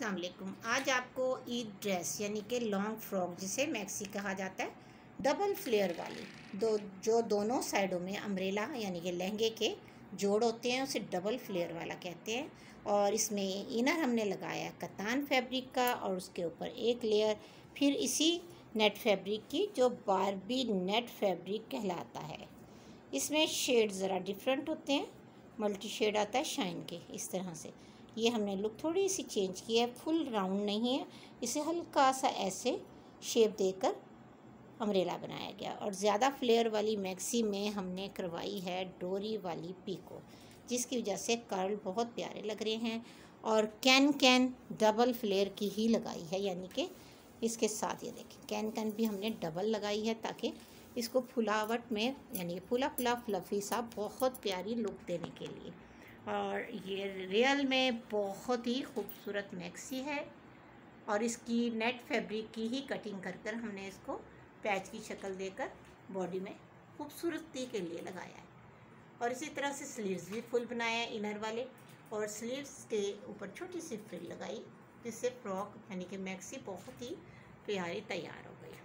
अस्सलाम वालेकुम। आज आपको ईद ड्रेस यानी कि लॉन्ग फ्रॉक जिसे मैक्सी कहा जाता है, डबल फ्लेयर वाली जो दोनों साइडों में अम्ब्रेला यानी कि लहंगे के जोड़ होते हैं उसे डबल फ्लेयर वाला कहते हैं। और इसमें इनर हमने लगाया कतान फैब्रिक का और उसके ऊपर एक लेयर फिर इसी नेट फैब्रिक की जो बारबी नेट फैब्रिक कहलाता है। इसमें शेड ज़रा डिफरेंट होते हैं, मल्टी शेड आता है शाइन के इस तरह से। ये हमने लुक थोड़ी सी चेंज की है, फुल राउंड नहीं है, इसे हल्का सा ऐसे शेप देकर अम्ब्रेला बनाया गया। और ज़्यादा फ्लेयर वाली मैक्सी में हमने करवाई है डोरी वाली पीको, जिसकी वजह से कर्ल बहुत प्यारे लग रहे हैं। और कैन डबल फ्लेयर की ही लगाई है, यानी कि इसके साथ ये देखें कैन भी हमने डबल लगाई है ताकि इसको फुलावट में यानी फुला फ्लफ़ी सा बहुत प्यारी लुक देने के लिए। और ये रियल में बहुत ही खूबसूरत मैक्सी है और इसकी नेट फैब्रिक की ही कटिंग कर हमने इसको पैच की शक्ल देकर बॉडी में खूबसूरती के लिए लगाया है। और इसी तरह से स्लीव्स भी फुल बनाया है इनर वाले, और स्लीव्स के ऊपर छोटी सी फ्रिल लगाई, जिससे फ्रॉक यानी कि मैक्सी बहुत ही प्यारी तैयार हो गई।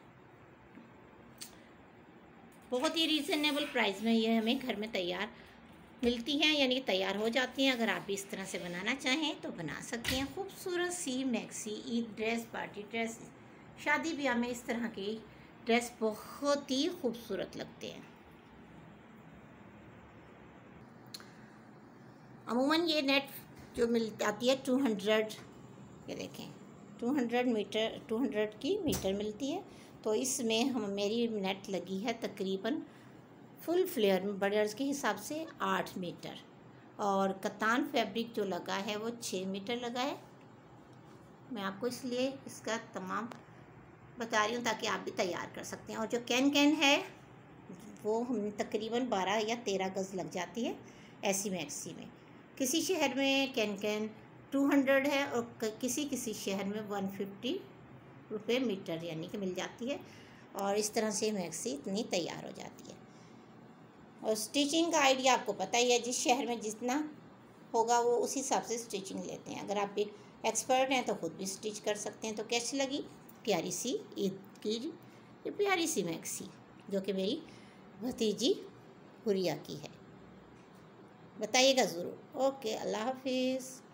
बहुत ही रीज़नेबल प्राइस में ये हमें घर में तैयार मिलती हैं, यानी कि तैयार हो जाती हैं। अगर आप भी इस तरह से बनाना चाहें तो बना सकती हैं। खूबसूरत सी maxi Eid dress, party dress, शादी ब्याह में इस तरह की ड्रेस बहुत ही खूबसूरत लगते हैं। अमूमन ये नेट जो मिल जाती है 200, ये देखें 200 की मीटर मिलती है। तो इसमें मेरी नेट लगी है तकरीबन फुल फ्लेयर में बर्डर्स के हिसाब से 8 मीटर, और कतान फैब्रिक जो लगा है वो 6 मीटर लगा है। मैं आपको इसलिए इसका तमाम बता रही हूँ ताकि आप भी तैयार कर सकते हैं। और जो कैन है वो हम तकरीबन 12 या 13 गज़ लग जाती है ऐसी मैक्सी में। किसी शहर में कैन 200 है और किसी शहर में 150 रुपये मीटर यानी कि मिल जाती है। और इस तरह से मैक्सी इतनी तैयार हो जाती है। और स्टिचिंग का आइडिया आपको पता ही है, जिस शहर में जितना होगा वो उस हिसाब से स्टिचिंग लेते हैं। अगर आप भी एक्सपर्ट हैं तो ख़ुद भी स्टिच कर सकते हैं। तो कैसी लगी प्यारी सी ईद की ये प्यारी सी मैक्सी जो कि मेरी भतीजी हुरिया की है, बताइएगा ज़रूर। ओके, अल्लाह हाफिज़।